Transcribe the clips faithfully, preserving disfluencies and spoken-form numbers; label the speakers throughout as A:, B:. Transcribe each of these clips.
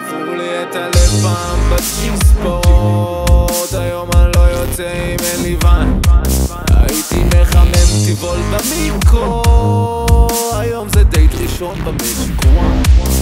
A: שרפו לי את הלב פעם בתספורות, היום אני לא יוצא עם אין לי ון, הייתי מחמם טיבול במיקרו, היום זה דייט ראשון במג'יק וואן.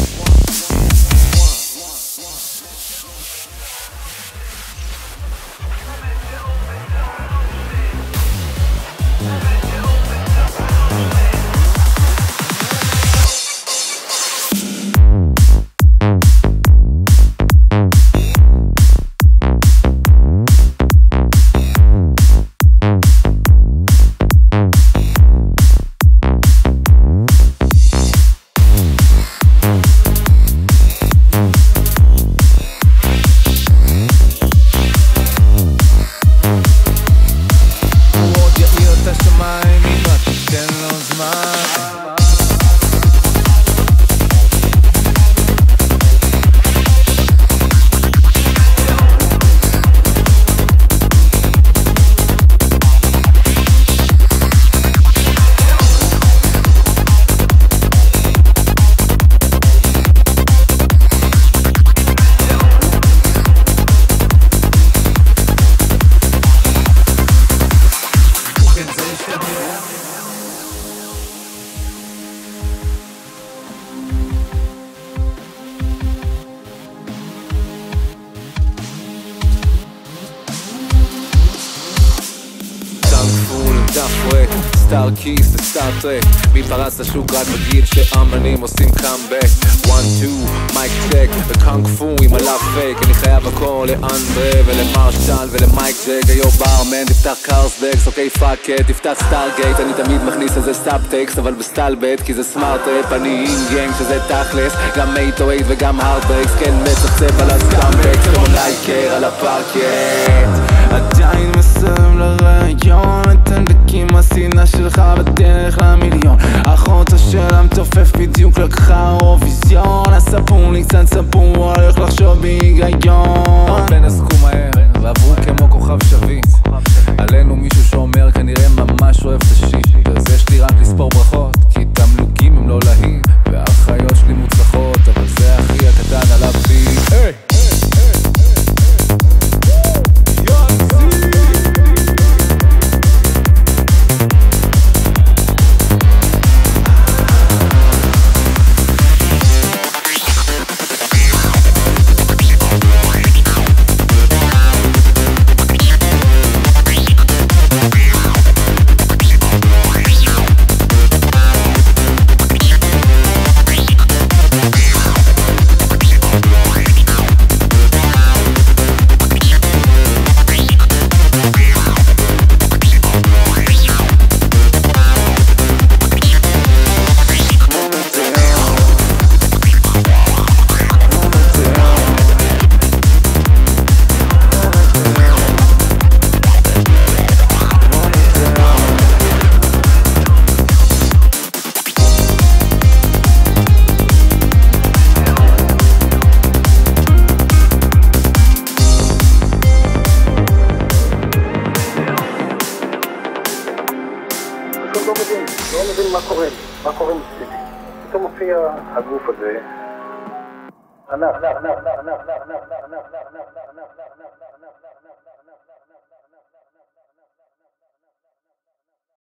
A: סטאר קיס וסטאר טרק, מי פרץ לשוק רק בגיל שאמנים עושים קאמבק. וואן טו, מייק צ'ק וקאנג פו עם הלאב פייק, אני חייב הכל לאנדרה ולמרשל ולמייק ג'ק. היו ברמן תפתח קארסבקס, אוקיי פאק את, תפתח סטארגייט, אני תמיד מכניס לזה סאבטקסט אבל בסטלבט כי זה סמארט ראפ, אני אינגנג שזה תכלס, גם מייטורייט וגם הארדברקס, כן מצפצף על הסטאמבקס כמו לייקר על הפארקט. עדיין מסיים לרעיון, את הנדקים השנאה שלך בדרך למיליון, אחותה שלה מתופף בדיוק לקחה אירוויזיון, הספון לי קצת ספון, הולך לחשוב בהיגיון. בין עסקו מהר ועברו כמו כוכב שביט, עלינו מישהו שאומר כנראה ממש אוהב את השיט, אז יש לי רק לספור ברכות כי תמלוגים הם לא להים והאחיות שלי מוצלחות, אבל זה הכי הקטן על הביט. היי הגוף הזה ענק